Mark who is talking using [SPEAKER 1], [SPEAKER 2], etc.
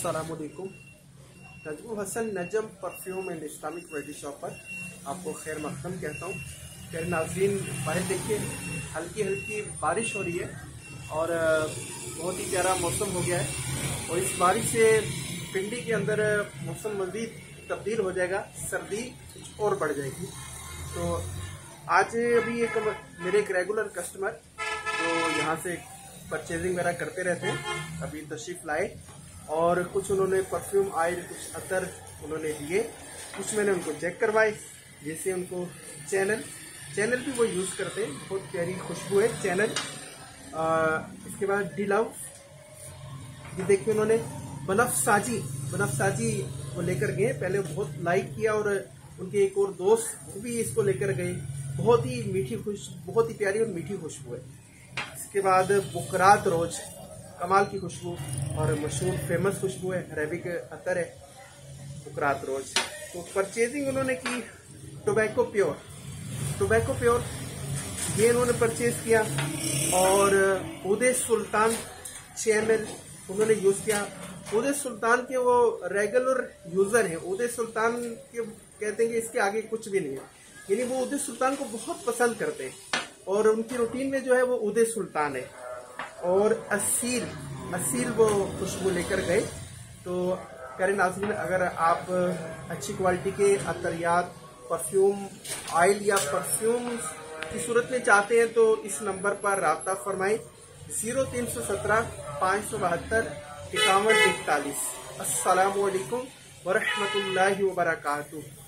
[SPEAKER 1] अस्सलामुअलैकुम। Najmul Hasan Najam perfume and Islamic वेडी shop पर आपको खैर मकदम कहता हूँ। खैर नाज़रीन, बाहर देखिए हल्की हल्की बारिश हो रही है और बहुत ही प्यारा मौसम हो गया है और इस बारिश से पिंडी के अंदर मौसम मज़ीद तब्दील हो जाएगा, सर्दी और बढ़ जाएगी। तो आज अभी मेरे एक रेगुलर कस्टमर जो यहाँ से परचेजिंग वगैरह करते रहते हैं, अभी तशरीफ़ लाए और कुछ उन्होंने परफ्यूम ऑयल, कुछ अतर उन्होंने दिए, कुछ मैंने उनको चेक करवाए। जैसे उनको चैनल भी वो यूज़ करते हैं, बहुत प्यारी खुशबू है चैनल। इसके बाद डिलव, ये देखिए उन्होंने बनफसाजी वो लेकर गए। पहले बहुत लाइक किया और उनके एक और दोस्त भी इसको लेकर गए। बहुत ही मीठी बहुत ही प्यारी और मीठी खुशबू है। इसके बाद बुकरात रोज, कमाल की खुशबू और मशहूर फेमस खुशबू है, अरेबिक अतर है बुकरात रोज। तो परचेजिंग उन्होंने की टोबैको प्योर ये उन्होंने परचेज किया और उदय सुल्तान चैनल उन्होंने यूज़ किया। उदय सुल्तान के वो रेगुलर यूज़र हैं। उदय सुल्तान के कहते हैं कि इसके आगे कुछ भी नहीं है, यानी वो उदय सुल्तान को बहुत पसंद करते हैं और उनकी रूटीन में जो है वो उदय सुल्तान है। और असील वो खुशबू लेकर गए। तो करें नाज़रीन, अगर आप अच्छी क्वालिटी के अतरियात, परफ्यूम ऑयल या परफ्यूम की सूरत में चाहते हैं तो इस नंबर पर राब्ता फरमाएं 0317 572 5141। अस्सलामु अलैकुम वरहमतुल्लाहि वबरकातुहू।